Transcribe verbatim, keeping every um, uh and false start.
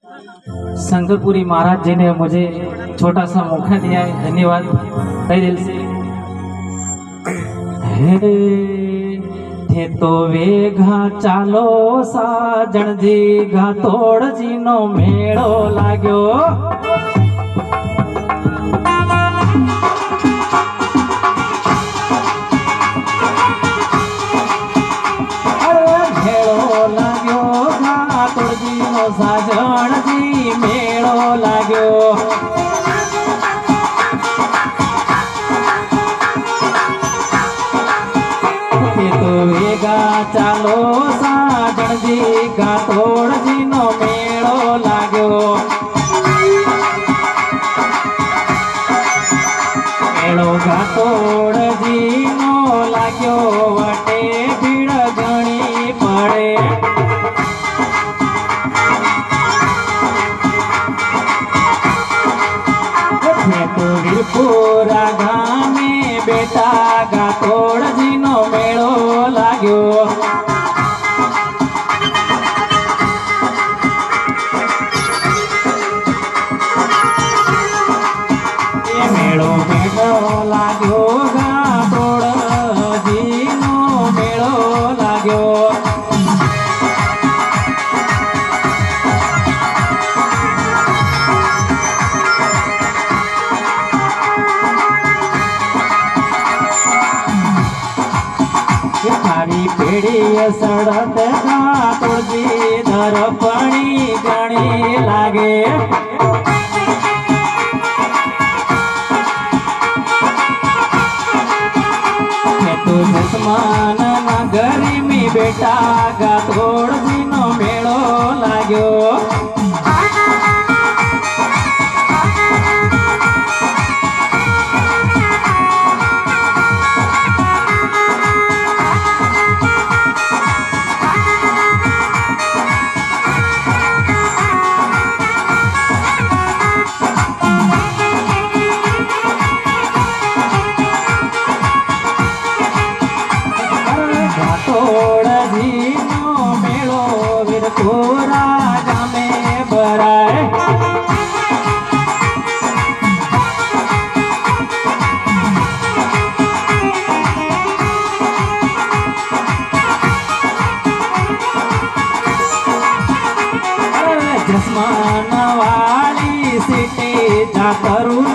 शंकरपुरी महाराज जी ने मुझे छोटा सा मौका दिया है, धन्यवाद तहे दिल से। हे थे तो वेघा चालो साजण जी घा तोड़ जी नो मेड़ो लाग्यो। साजण जी मेड़ो लाग्यो। ते तो वेगा चालो साजण जी गा तोड़ जी नो मेड़ो लाग्यो। मेड़ो गा तोड़ जी नो लाग्यो वटे भीड़ घणी पड़े। पूरा गामे बेटा गा तोड़ जी नो मेड़ो लाग्यो। ये मेड़ो मेड़ो लाग्यो गा तोड़ जी नो मेड़ो लाग्यो। थारी पेड़ी सड़त गा तुलसी दर्पणी गणी लागे। तो जसमान नगरी में बेटा गा तोड़ जी नो मेड़ो लाग्यो। तोड़ जी नो मेड़ो वीरपुरा गामे भराए। जसमान वाली सिटी जा करू